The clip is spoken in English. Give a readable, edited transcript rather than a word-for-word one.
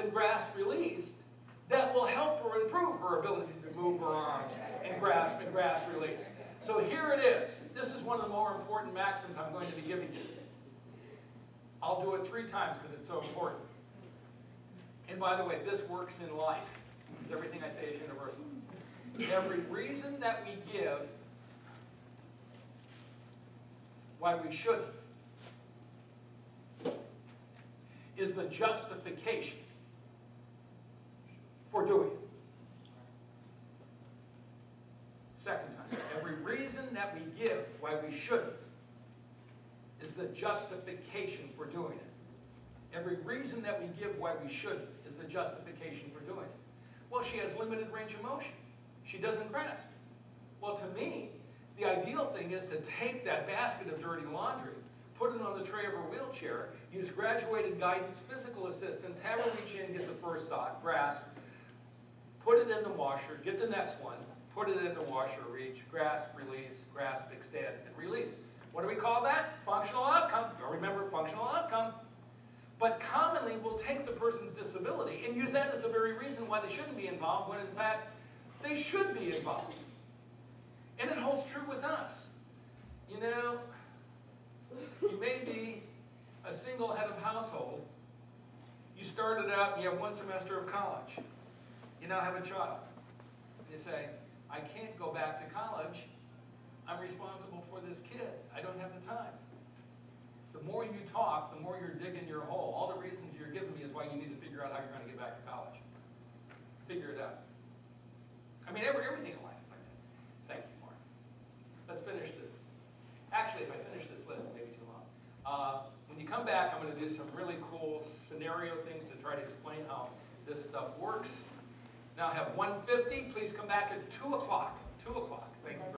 and grasp released that will help her improve her ability to move her arms and grasp release. So here it is. This is one of the more important maxims I'm going to be giving you. I'll do it 3 times because it's so important. And by the way, this works in life. Everything I say is universal. Every reason that we give why we shouldn't is the justification for doing it. Second time. Every reason that we give why we shouldn't is the justification for doing it. Every reason that we give why we shouldn't is the justification for doing it. Well, she has limited range of motion. She doesn't grasp. Well, to me, the ideal thing is to take that basket of dirty laundry, put it on the tray of her wheelchair, use graduated guidance, physical assistance, have her reach in, get the first sock, grasp, put it in the washer, get the next one, put it in the washer, reach, grasp, extend, and release. What do we call that? Functional outcome. You'll remember functional outcome. But commonly, we'll take the person's disability and use that as the very reason why they shouldn't be involved, when in fact, they should be involved. And it holds true with us. You know, you may be a single head of household. You started out and you have 1 semester of college. You now have a child. And you say, I can't go back to college. I'm responsible for this kid. I don't have the time. The more you talk, the more you're digging your hole. All the reasons you're giving me is why you need to figure out how you're going to get back to college. Figure it out. I mean, everything in life is like that. Thank you, Mark. Let's finish this. Actually, if I finish this list, it may be too long. When you come back, I'm going to do some really cool scenario things to try to explain how this stuff works. Now I have 1:50. Please come back at 2 o'clock. 2 o'clock. Thank you.